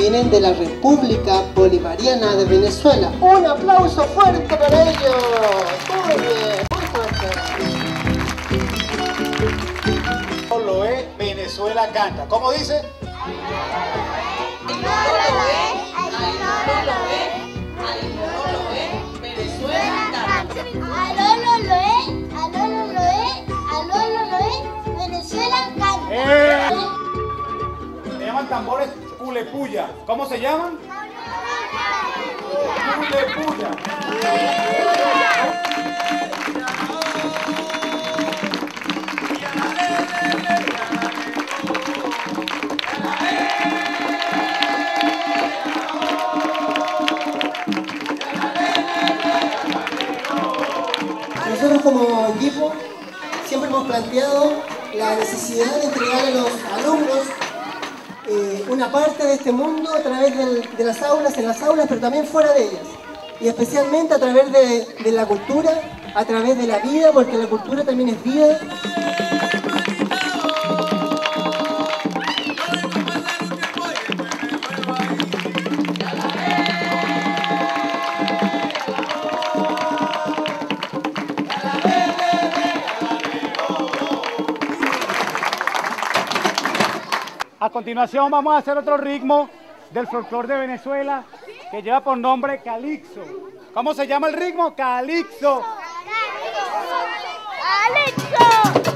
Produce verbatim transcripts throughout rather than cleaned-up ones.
vienen de la República Bolivariana de Venezuela. ¡Un aplauso fuerte para ellos! Muy bien, muy fuerte. Loé, Venezuela canta. ¿Cómo dice? ¡Eh! Se llaman tambores culepuya. ¿Cómo se llaman? Culepuya. Nosotros como equipo siempre hemos planteado la necesidad de entregar a los alumnos eh, una parte de este mundo a través del, de las aulas, en las aulas, pero también fuera de ellas. Y especialmente a través de, de la cultura, a través de la vida, porque la cultura también es vida. A continuación vamos a hacer otro ritmo del folclore de Venezuela que lleva por nombre calixo. ¿Cómo se llama el ritmo? Calixo. ¡Calixo!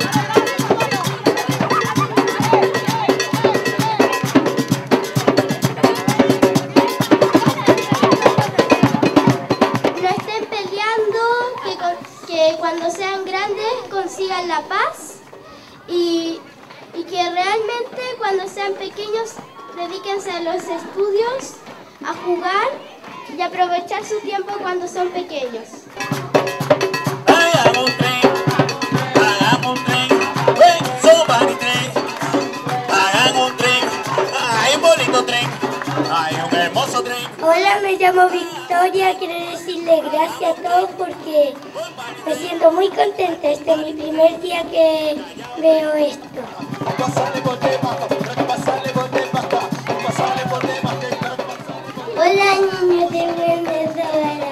No estén peleando, que, que cuando sean grandes consigan la paz y Y que realmente cuando sean pequeños dedíquense a los estudios, a jugar y aprovechar su tiempo cuando son pequeños. Hagamos un tren, hagamos un tren, ven, sopa mi tren, hagamos un tren, hay un bonito tren, hay un hermoso tren. Hola, me llamo Victoria, quiero decirle gracias a todos porque me siento muy contenta, este es mi primer día que veo esto. Hola niños de Venezuela.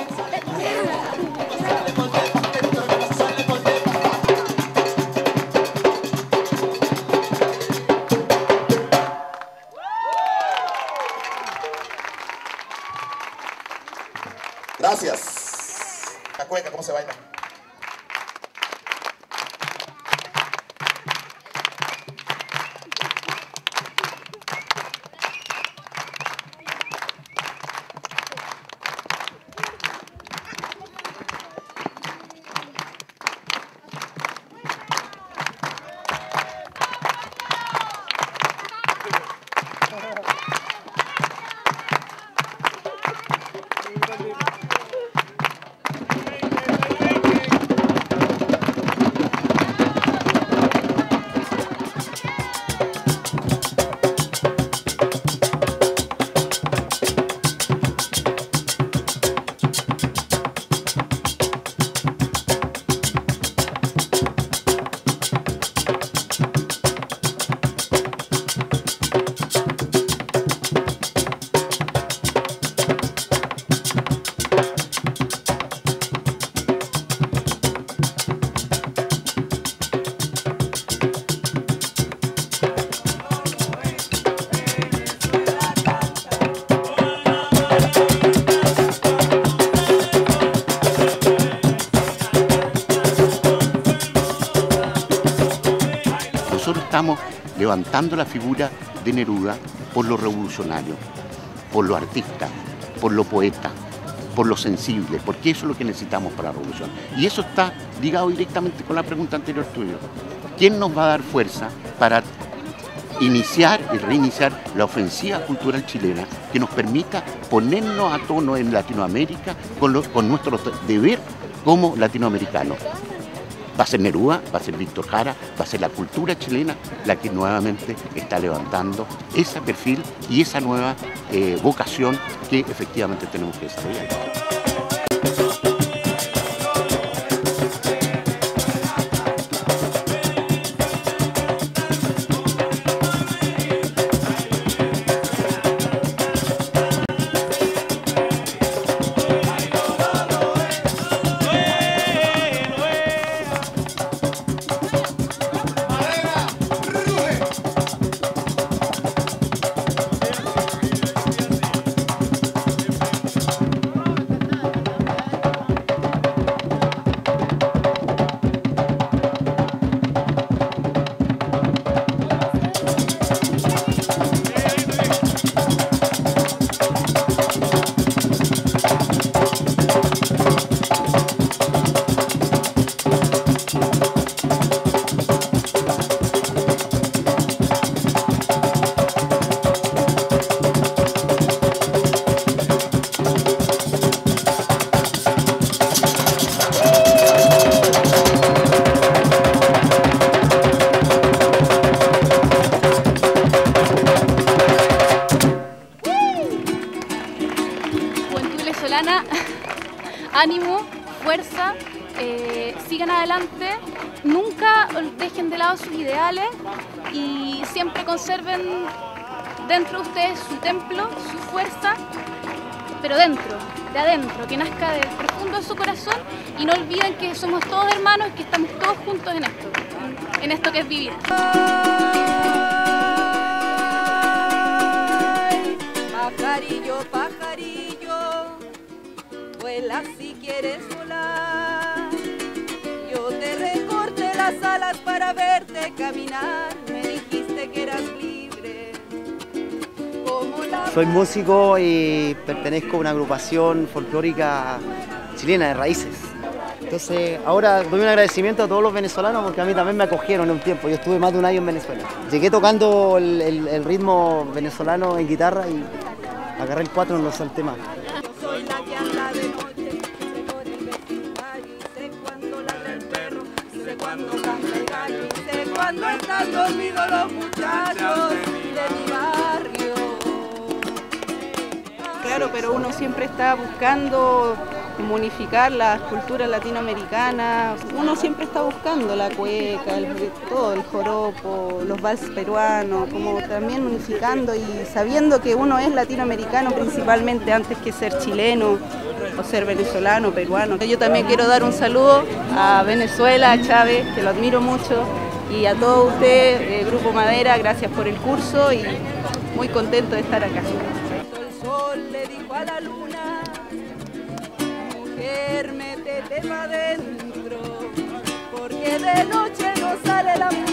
Gracias. La cueca, ¿cómo se baila? Estamos levantando la figura de Neruda por lo revolucionario, por lo artista, por lo poeta, por lo sensible, porque eso es lo que necesitamos para la revolución. Y eso está ligado directamente con la pregunta anterior tuya. ¿Quién nos va a dar fuerza para iniciar y reiniciar la ofensiva cultural chilena que nos permita ponernos a tono en Latinoamérica con, lo, con nuestro deber como latinoamericanos? Va a ser Neruda, va a ser Víctor Jara, va a ser la cultura chilena la que nuevamente está levantando ese perfil y esa nueva eh, vocación que efectivamente tenemos que desarrollar. venezolana, ánimo, fuerza, eh, sigan adelante, nunca dejen de lado sus ideales y siempre conserven dentro de ustedes su templo, su fuerza, pero dentro, de adentro, que nazca del profundo de su corazón y no olviden que somos todos hermanos y que estamos todos juntos en esto, en esto que es vivir. Ay, pajarillo, pajarillo, vuela si quieres volar. Yo te recorté las alas para verte caminar, me dijiste que eras libre. Soy músico y pertenezco a una agrupación folclórica chilena de raíces. Entonces, ahora doy un agradecimiento a todos los venezolanos porque a mí también me acogieron en un tiempo. Yo estuve más de un año en Venezuela. Llegué tocando el, el, el ritmo venezolano en guitarra y agarré el cuatro en los temas. Soy la que anda de noche, sé por el vecindario, sé cuando ladra el perro, sé cuando canta el gallo, sé cuando están dormidos los muchachos de mi barrio. Claro, pero uno siempre está buscando unificar las culturas latinoamericanas, uno siempre está buscando la cueca, el, todo, el joropo, los vals peruanos, como también unificando y sabiendo que uno es latinoamericano principalmente antes que ser chileno o ser venezolano, peruano. Yo también quiero dar un saludo a Venezuela, a Chávez, que lo admiro mucho, y a todos ustedes, eh, Grupo Madera, gracias por el curso y muy contento de estar acá. El sol le dijo a la luna, mujer, métete pa' dentro, porque de noche no sale la mujer.